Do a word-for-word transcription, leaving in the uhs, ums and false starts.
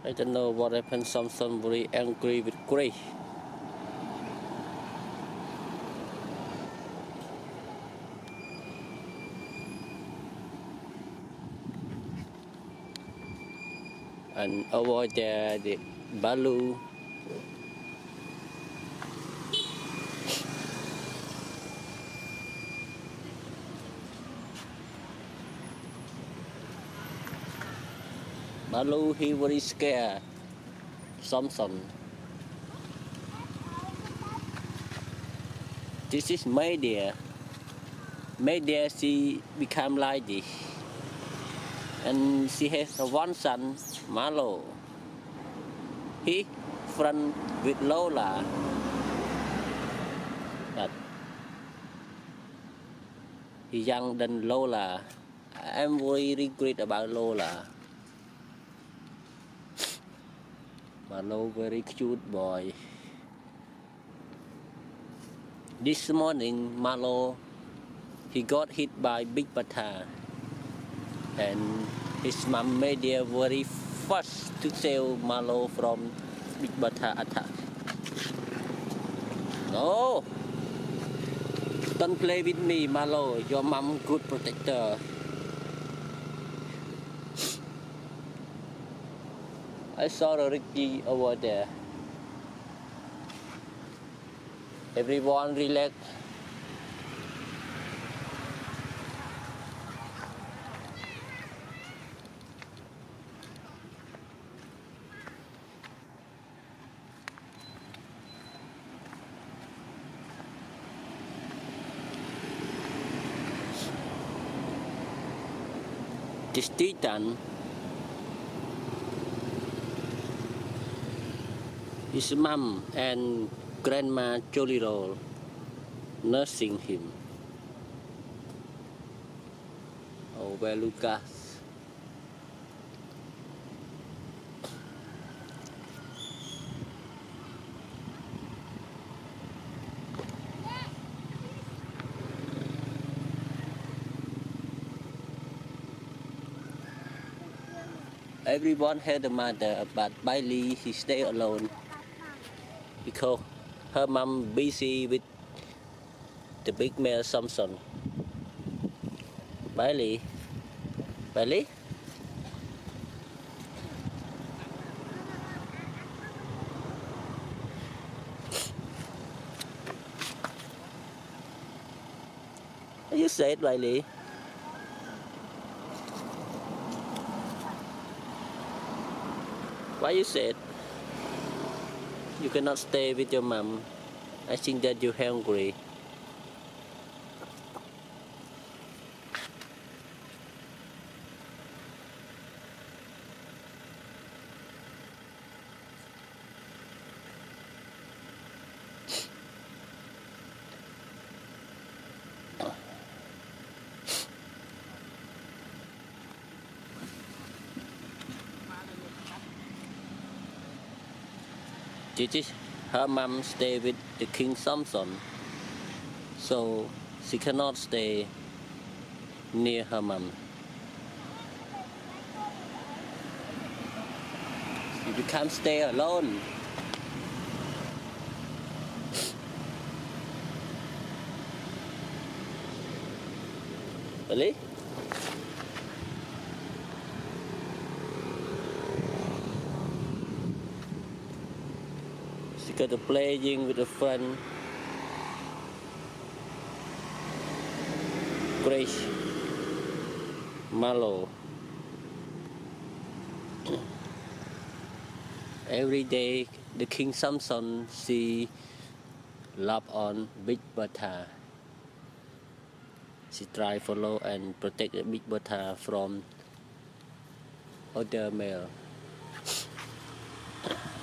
I don't know what happened. Samson very angry with Gray. And over there, the Bailee. Bailee, he very scared. Samson. This is media. Media, she become like this. And she has one son, Malo. He friend with Lola. But he young than Lola. I'm very regret about Lola. Malo very cute boy. This morning, Malo, he got hit by big bata, and his mom made it very fast to save Malo from big bata attack. No, don't play with me, Malo. Your mom good protector. I saw Ricky over there. Everyone relax. This Titan, his mom and Grandma Jolly Roll nursing him. Oh, well, Lucas. Everyone had a mother, but Bailee, he stay alone because her mom busy with the big male Samson. Bailee, Bailee, you said Bailee. Why you said you cannot stay with your mom? I think that you're hungry. This is her mom stay with the King Samson, so she cannot stay near her mom. You can't stay alone. Really? She got to playing with a friend. Grace, Malo. Every day, the King Samson she love on big bata. She try follow and protect the big bata from other male.